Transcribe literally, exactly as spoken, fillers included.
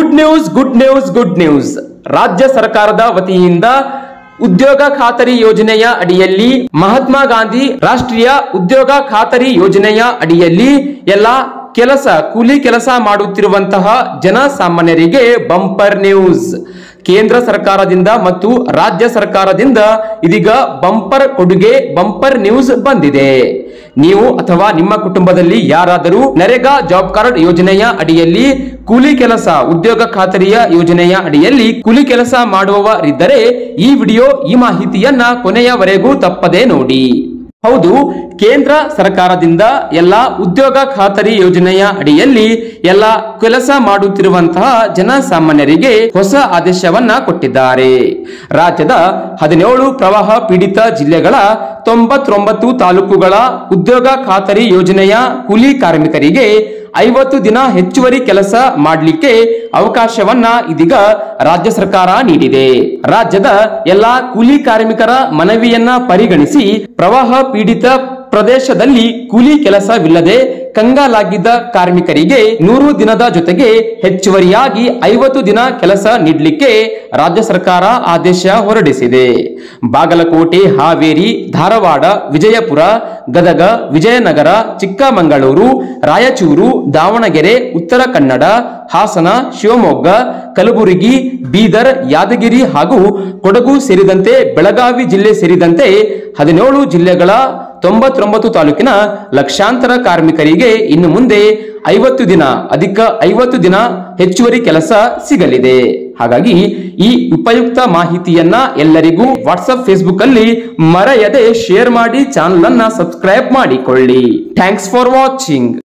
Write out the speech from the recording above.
Good news good news good news ರಾಜ್ಯ ಸರ್ಕಾರದ ವತಿಯಿಂದ ಉದ್ಯೋಗ ಖಾತರಿ ಯೋಜನೆಯ ಅಡಿಯಲ್ಲಿ ಮಹಾತ್ಮ ಗಾಂಧಿ ರಾಷ್ಟ್ರೀಯ ಉದ್ಯೋಗ ಖಾತರಿ ಯೋಜನೆಯ ಅಡಿಯಲ್ಲಿ ಎಲ್ಲ ಕೆಲಸ ಕೂಲಿ ಕೆಲಸ ಮಾಡುತ್ತಿರುವಂತಹ ಜನಸಾಮಾನ್ಯರಿಗೆ ಬಂಪರ್ ನ್ಯೂಸ್. ಕೇಂದ್ರ ಸರ್ಕಾರದಿಂದ ಮತ್ತು ರಾಜ್ಯ ಸರ್ಕಾರದಿಂದ ಇದೀಗ ಬಂಪರ್ ಕೊಡುಗೆ ಬಂಪರ್ ನ್ಯೂಸ್ ಬಂದಿದೆ. ನೀವು ಅಥವಾ ನಿಮ್ಮ ಕುಟುಂಬದಲ್ಲಿ ಯಾರಾದರೂ ನರೇಗಾ ಜಾಬ್ ಕಾರ್ಡ್ ಯೋಜನೆಯ ಅಡಿಯಲ್ಲಿ ಕೂಲಿ ಕೆಲಸ ಉದ್ಯೋಗ ಖಾತರಿಯ ಯೋಜನೆಯ ಅಡಿಯಲ್ಲಿ ಕೂಲಿ ಕೆಲಸ ಮಾಡುವವರಿದ್ದರೆ ಈ ವಿಡಿಯೋ ಈ ಮಾಹಿತಿಯನ್ನ ಕೊನೆಯವರೆಗೂ ತಪ್ಪದೆ ನೋಡಿ. ಹೌದು, ಕೇಂದ್ರ ಸರ್ಕಾರದಿಂದ ಎಲ್ಲ ಉದ್ಯೋಗ ಖಾತರಿ ಯೋಜನೆಯ ಅಡಿಯಲ್ಲಿ ಎಲ್ಲ ಕೆಲಸ ಮಾಡುತ್ತಿರುವಂತಹ ಜನಸಾಮಾನ್ಯರಿಗೆ ಹೊಸ ಆದೇಶವನ್ನ ಕೊಟ್ಟಿದ್ದಾರೆ. ರಾಜ್ಯದ ಹದಿನೇಳು ಪ್ರವಾಹ ಪೀಡಿತ ಜಿಲ್ಲೆಗಳ ತೊಂಬತ್ತೊಂಬತ್ತು ತಾಲೂಕುಗಳ ಉದ್ಯೋಗ ಖಾತರಿ ಯೋಜನೆಯ ಕೂಲಿ ಕಾರ್ಮಿಕರಿಗೆ ಐವತ್ತು ದಿನ ಹೆಚ್ಚುವರಿ ಕೆಲಸ ಮಾಡಲಿಕ್ಕೆ ಅವಕಾಶವನ್ನ ಇದೀಗ ರಾಜ್ಯ ಸರ್ಕಾರ ನೀಡಿದೆ. ರಾಜ್ಯದ ಎಲ್ಲಾ ಕೂಲಿ ಕಾರ್ಮಿಕರ ಮನವಿಯನ್ನ ಪರಿಗಣಿಸಿ ಪ್ರವಾಹ ಪೀಡಿತ ಪ್ರದೇಶದಲ್ಲಿ ಕೂಲಿ ಕೆಲಸವಿಲ್ಲದೆ ಕಂಗಾಲಾಗಿದ್ದ ಕಾರ್ಮಿಕರಿಗೆ ನೂರು ದಿನದ ಜೊತೆಗೆ ಹೆಚ್ಚುವರಿಯಾಗಿ ಐವತ್ತು ದಿನ ಕೆಲಸ ನೀಡಲಿಕ್ಕೆ ರಾಜ್ಯ ಸರ್ಕಾರ ಆದೇಶ ಹೊರಡಿಸಿದೆ. ಬಾಗಲಕೋಟೆ, ಹಾವೇರಿ, ಧಾರವಾಡ, ವಿಜಯಪುರ, ಗದಗ, ವಿಜಯನಗರ, ಚಿಕ್ಕಮಗಳೂರು, ರಾಯಚೂರು, ದಾವಣಗೆರೆ, ಉತ್ತರ ಕನ್ನಡ, ಹಾಸನ, ಶಿವಮೊಗ್ಗ, ಕಲಬುರಗಿ, ಬೀದರ್, ಯಾದಗಿರಿ ಹಾಗೂ ಕೊಡಗು ಸೇರಿದಂತೆ ಬೆಳಗಾವಿ ಜಿಲ್ಲೆ ಸೇರಿದಂತೆ ಹದಿನೇಳು ಜಿಲ್ಲೆಗಳ ತೊಂಬತ್ತೊಂಬತ್ತು ತಾಲೂಕಿನ ಲಕ್ಷಾಂತರ ಕಾರ್ಮಿಕರಿಗೆ ಇನ್ನು ಮುಂದೆ ಐವತ್ತು ದಿನ ಅಧಿಕ ಐವತ್ತು ದಿನ ಹೆಚ್ಚುವರಿ ಕೆಲಸ ಸಿಗಲಿದೆ. ಹಾಗಾಗಿ ಈ ಉಪಯುಕ್ತ ಮಾಹಿತಿಯನ್ನ ಎಲ್ಲರಿಗೂ ವಾಟ್ಸ್ಆಪ್, ಫೇಸ್ಬುಕ್ ಅಲ್ಲಿ ಮರೆಯದೆ ಶೇರ್ ಮಾಡಿ ಚಾನಲ್ ಅನ್ನ ಸಬ್ಸ್ಕ್ರೈಬ್ ಮಾಡಿಕೊಳ್ಳಿ. Thanks for watching.